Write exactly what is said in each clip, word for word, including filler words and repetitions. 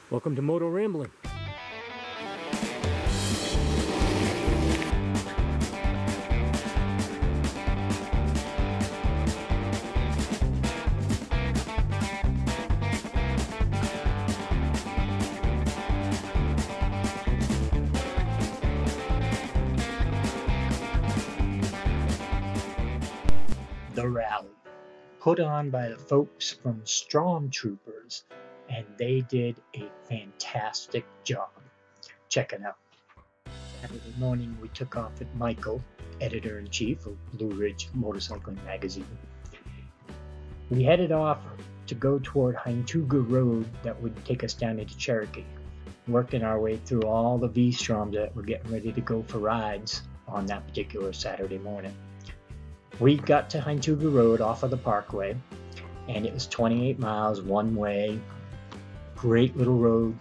Welcome to Moto Rambling. The Rally, put on by the folks from Stormtroopers, and they did a fantastic job. Check it out. Saturday morning we took off with Michael, editor-in-chief of Blue Ridge Motorcycling Magazine. We headed off to go toward Hintuga Road that would take us down into Cherokee, working our way through all the V-Stroms that were getting ready to go for rides on that particular Saturday morning. We got to Hintuga Road off of the Parkway, and it was twenty-eight miles one way. Great little road.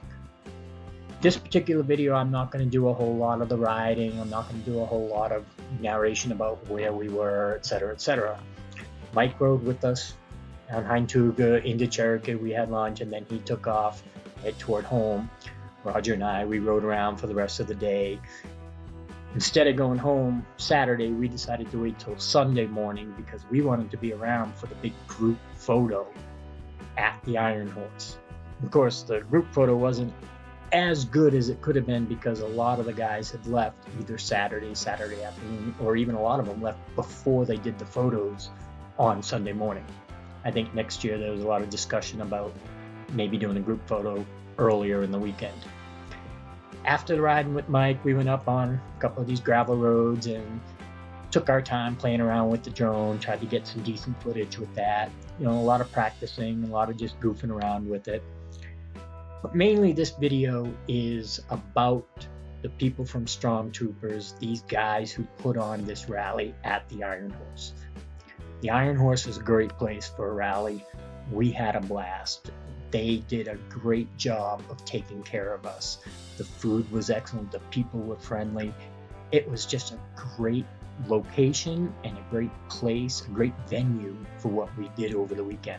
This particular video, I'm not going to do a whole lot of the riding. I'm not going to do a whole lot of narration about where we were, et cetera, et cetera. Mike rode with us on Hintuga into Cherokee. We had lunch, and then he took off, head toward home. Roger and I, we rode around for the rest of the day. Instead of going home Saturday, we decided to wait till Sunday morning because we wanted to be around for the big group photo at the Iron Horse. Of course, the group photo wasn't as good as it could have been because a lot of the guys had left either Saturday, Saturday afternoon, or even a lot of them left before they did the photos on Sunday morning. I think next year there was a lot of discussion about maybe doing a group photo earlier in the weekend. After the riding with Mike, we went up on a couple of these gravel roads and took our time playing around with the drone, tried to get some decent footage with that. You know, a lot of practicing, a lot of just goofing around with it. But mainly this video is about the people from Stormtroopers, these guys who put on this rally at the Iron Horse. The Iron Horse is a great place for a rally. We had a blast. They did a great job of taking care of us. The food was excellent. The people were friendly. It was just a great location and a great place, a great venue for what we did over the weekend.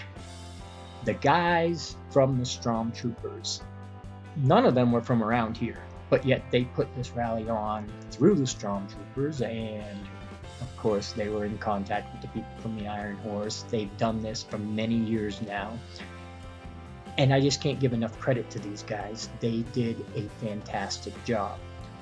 The guys from the Stormtroopers, none of them were from around here, but yet they put this rally on through the Stormtroopers, and of course they were in contact with the people from the Iron Horse. They've done this for many years now. And I just can't give enough credit to these guys. They did a fantastic job.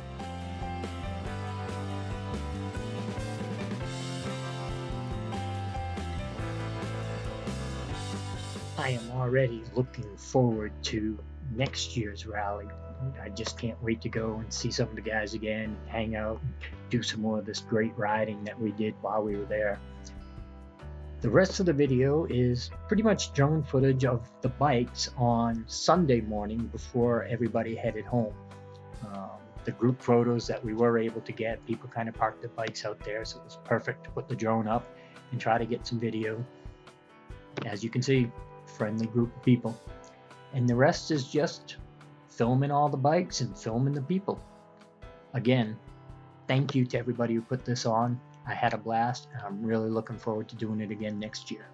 I am already looking forward to next year's rally. I just can't wait to go and see some of the guys again, hang out, and do some more of this great riding that we did while we were there. The rest of the video is pretty much drone footage of the bikes on Sunday morning before everybody headed home. Um, the group photos that we were able to get, people kind of parked their bikes out there, so it was perfect to put the drone up and try to get some video. As you can see, friendly group of people. And the rest is just filming all the bikes and filming the people. Again, thank you to everybody who put this on. I had a blast, and I'm really looking forward to doing it again next year.